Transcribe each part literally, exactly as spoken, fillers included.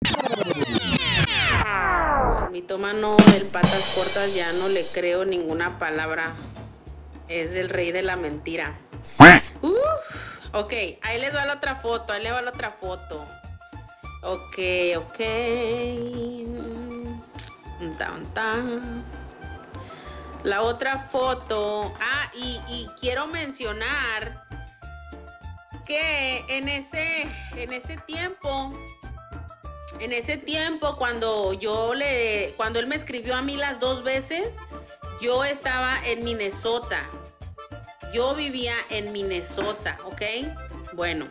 Mi mitómano del patas cortas ya no le creo ninguna palabra. Es el rey de la mentira. Uh, ok, ahí les va la otra foto. Ahí les va la otra foto. Ok, ok. Tan, tan. La otra foto. Ah, y, y quiero mencionar que en ese, en ese tiempo, en ese tiempo cuando yo le, cuando él me escribió a mí las dos veces, yo estaba en Minnesota. Yo vivía en Minnesota, ¿ok? Bueno.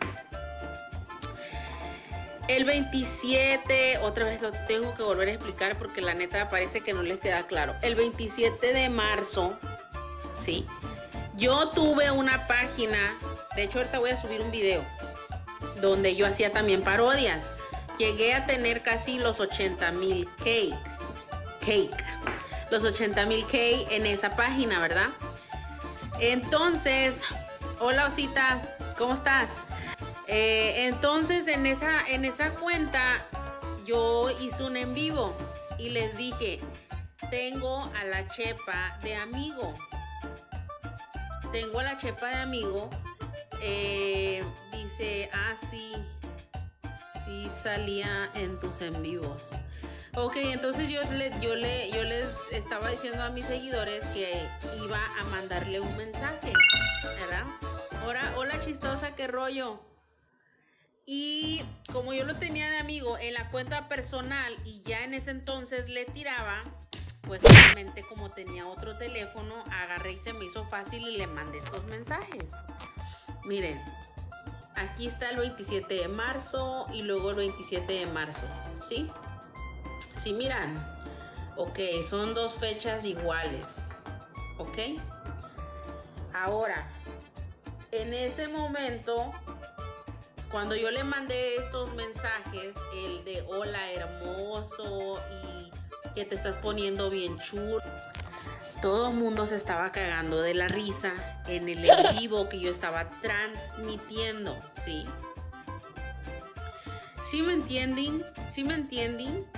El veintisiete, otra vez lo tengo que volver a explicar porque la neta parece que no les queda claro. El veintisiete de marzo, ¿sí? Yo tuve una página, de hecho ahorita voy a subir un video, donde yo hacía también parodias. Llegué a tener casi los ochenta mil cake, cake, los ochenta mil K en esa página, ¿verdad? Entonces, hola Osita, ¿cómo estás? Eh, entonces en esa, en esa cuenta yo hice un en vivo y les dije, tengo a la Chepa de amigo. Tengo a la Chepa de amigo. Eh, dice, ah, sí, sí salía en tus en vivos. Ok, entonces yo, le, yo, le, yo les estaba diciendo a mis seguidores que iba a mandarle un mensaje, ¿verdad? Hola, hola chistosa, ¿qué rollo? Y como yo lo tenía de amigo en la cuenta personal y ya en ese entonces le tiraba, pues obviamente como tenía otro teléfono, agarré y se me hizo fácil y le mandé estos mensajes. Miren, aquí está el veintisiete de marzo y luego el veintisiete de marzo, ¿sí? Sí, miran. Ok, son dos fechas iguales, ¿ok? Ahora, en ese momento, cuando yo le mandé estos mensajes, el de hola hermoso y que te estás poniendo bien chulo, todo el mundo se estaba cagando de la risa en el en vivo que yo estaba transmitiendo, ¿sí? ¿Sí me entienden? ¿Sí me entienden?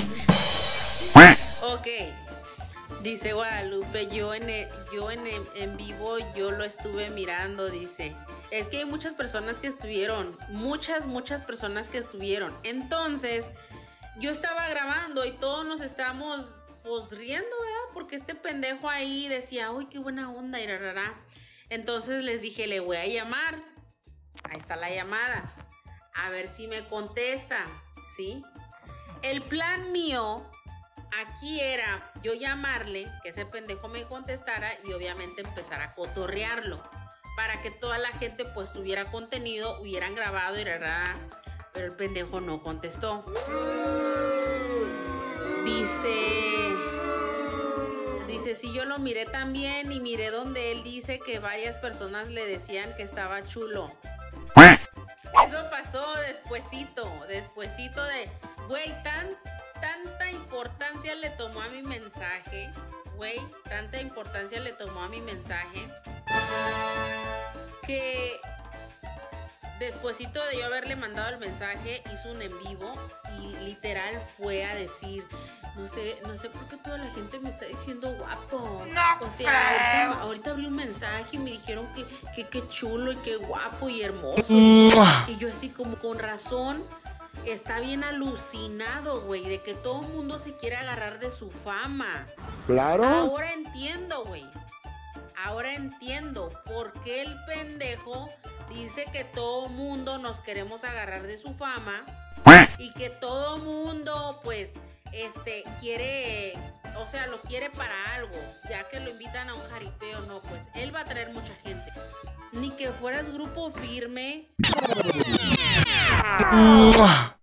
Ok. Dice Guadalupe, yo en, el, yo en, el, en vivo yo lo estuve mirando, dice. Es que hay muchas personas que estuvieron, muchas, muchas personas que estuvieron. Entonces, yo estaba grabando y todos nos estábamos pues riendo, ¿verdad? Porque este pendejo ahí decía, uy, qué buena onda, y rarara. Entonces les dije, le voy a llamar. Ahí está la llamada. A ver si me contesta, ¿sí? El plan mío aquí era yo llamarle, que ese pendejo me contestara y obviamente empezar a cotorrearlo. Para que toda la gente pues tuviera contenido, hubieran grabado y rara, pero el pendejo no contestó. Dice, dice, sí, yo lo miré también y miré donde él dice que varias personas le decían que estaba chulo. Eso pasó despuesito, despuesito de, güey, tan, tanta importancia le tomó a mi mensaje, güey, tanta importancia le tomó a mi mensaje, que despuesito de yo haberle mandado el mensaje hizo un en vivo y literal fue a decir, no sé, no sé por qué toda la gente me está diciendo guapo. No, o sea, ahorita, ahorita abrí un mensaje y me dijeron que que qué chulo y qué guapo y hermoso. Y yo así como con razón está bien alucinado, güey, de que todo el mundo se quiere agarrar de su fama. Claro. Ahora entiendo, güey. Ahora entiendo por qué el pendejo dice que todo mundo nos queremos agarrar de su fama y que todo mundo, pues, este, quiere, o sea, lo quiere para algo, ya que lo invitan a un jaripeo, no, pues, él va a traer mucha gente. Ni que fueras Grupo Firme.